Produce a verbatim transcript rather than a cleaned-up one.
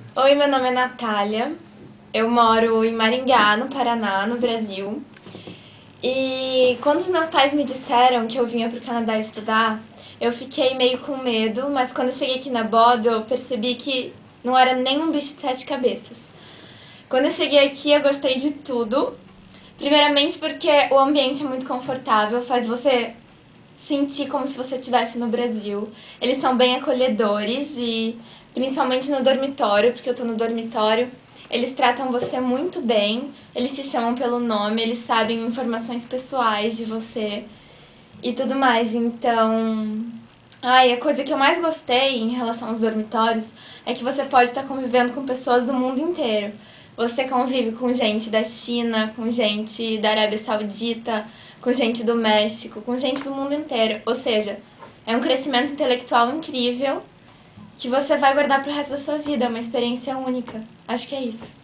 Oi, meu nome é Natália. Eu moro em Maringá, no Paraná, no Brasil. E quando os meus pais me disseram que eu vinha para o Canadá estudar, eu fiquei meio com medo, mas quando eu cheguei aqui na Bodo, eu percebi que não era nem um bicho de sete cabeças. Quando eu cheguei aqui, eu gostei de tudo. Primeiramente porque o ambiente é muito confortável, faz você sentir como se você estivesse no Brasil. Eles são bem acolhedores e principalmente no dormitório, porque eu tô no dormitório, eles tratam você muito bem, eles te chamam pelo nome, eles sabem informações pessoais de você e tudo mais. Então, ai, a coisa que eu mais gostei em relação aos dormitórios é que você pode estar convivendo com pessoas do mundo inteiro. Você convive com gente da China, com gente da Arábia Saudita, com gente do México, com gente do mundo inteiro. Ou seja, é um crescimento intelectual incrível que você vai guardar pro resto da sua vida. É uma experiência única. Acho que é isso.